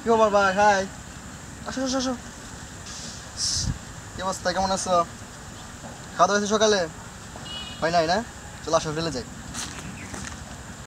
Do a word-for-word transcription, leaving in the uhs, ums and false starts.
কি খবর ভাই? হাই, আসো আসো আসো। কি অবস্থা, কেমন আছো? খাওয়া দাওয়া হয়েছে সকালে? হয় নাই না? চলো আসো হোটেলে যাই।